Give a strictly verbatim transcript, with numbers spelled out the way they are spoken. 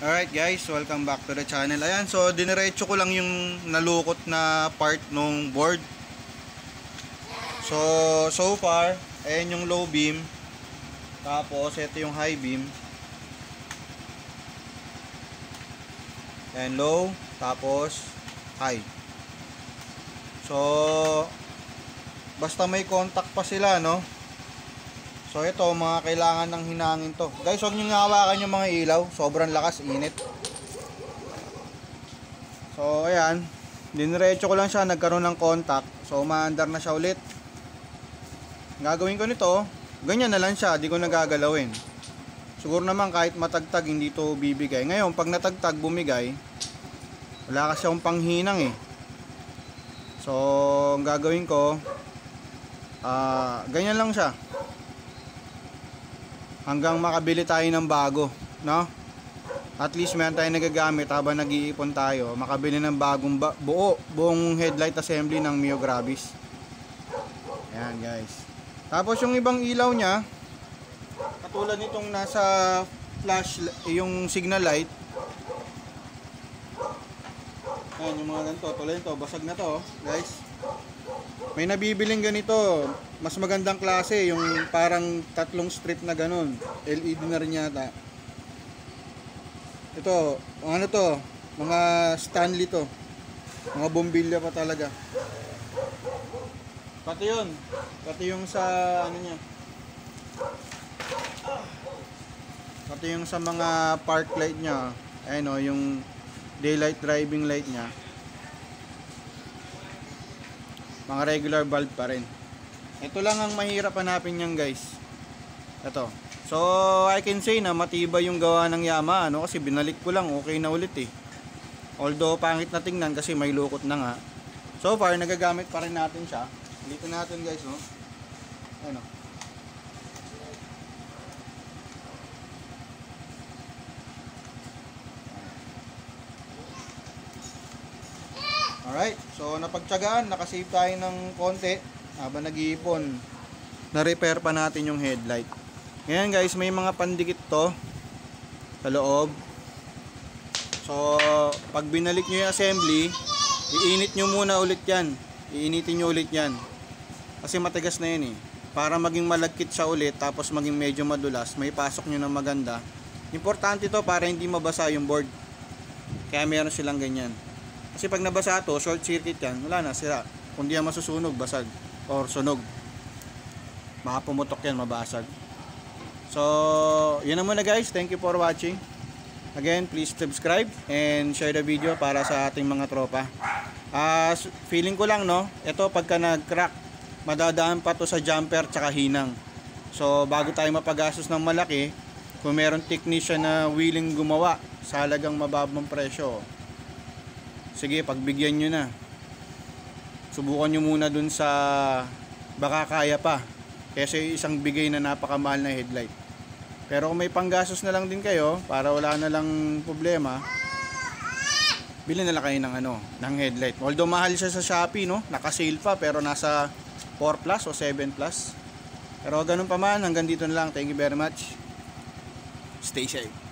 Alright guys, welcome back to the channel. Ayan, so diniretso ko lang yung nalukot na part nung board. So, so far, ayan yung low beam. Tapos, ito yung high beam. Ayan, low, tapos high. So, basta may contact pa sila, no? So ito, mga kailangan ng hinangin to. Guys, huwag nyo nga hawakan yung mga ilaw. Sobrang lakas, init. So ayan, diniretso ko lang siya, nagkaroon ng contact. So umaandar na siya ulit. Gagawin ko nito, ganyan na lang siya, di ko nagagalawin. Siguro naman kahit matagtag, hindi to bibigay. Ngayon, pag natagtag, bumigay, wala kasi akong panghinang eh. So, ang gagawin ko, uh, ganyan lang siya. Hanggang makabili tayo ng bago, no? At least meron tayong nagagamit habang nag-iipon tayo. Makabili ng bagong ba buo, buong headlight assembly ng MiO Gravis. Ayan guys. Tapos yung ibang ilaw niya, katulad nitong nasa flash, yung signal light. Ayan yung mga ganito, tulad nito, basag na to guys. May nabibiling ganito, mas magandang klase, yung parang tatlong strip na ganun. L E D na rin yata. Ito, ano to, mga Stanley to. Mga bombilya pa talaga. Pati yun, pati yung sa ano niya. Pati yung sa mga park light niya. Ayun o, yung daylight driving light niya. Mga regular bulb pa rin. Ito lang ang mahirap hanapin niyan guys. Ito. So I can say na matibay yung gawa ng Yamaha, ano, kasi binalik ko lang, okay na ulit eh. Although pangit na tingnan kasi may lukot na nga. So far nagagamit pa rin natin siya. Dito natin guys, no. Ano. Alright, so napagtyagaan, nakasave tayo ng konti habang nag-iipon. Na-repair pa natin yung headlight. Ngayon guys, may mga pandikit to sa loob. So, pag binalik nyo yung assembly, iinit nyo muna ulit yan. Iinitin nyo ulit yan. Kasi matigas na yun eh. Para maging malagkit siya ulit, tapos maging medyo madulas, may pasok nyo na maganda. Importante to para hindi mabasa yung board. Kaya meron silang ganyan. Kasi pag nabasa to, short circuit yan, wala na, sira. Kung di yan masusunog, basag. Or sunog. Makapumutok yan, mabasag. So, yun na muna guys. Thank you for watching. Again, please subscribe and share the video para sa ating mga tropa. Uh, feeling ko lang, no, ito pagka nag-crack, madadaan pa to sa jumper tsaka hinang. So, bago tayo mapagastos ng malaki, kung meron technician na willing gumawa sa halagang mababang presyo, sige, pagbigyan nyo na. Subukan nyo muna dun sa baka kaya pa. Kasi isang bigay na napakamahal na headlight. Pero kung may panggastos na lang din kayo, para wala na lang problema, bili na lang kayo ng, ano, ng headlight. Although mahal siya sa Shopee, no? Naka-sale pa, pero nasa four plus o seven plus. Pero ganun pa man, hanggang dito na lang. Thank you very much. Stay safe.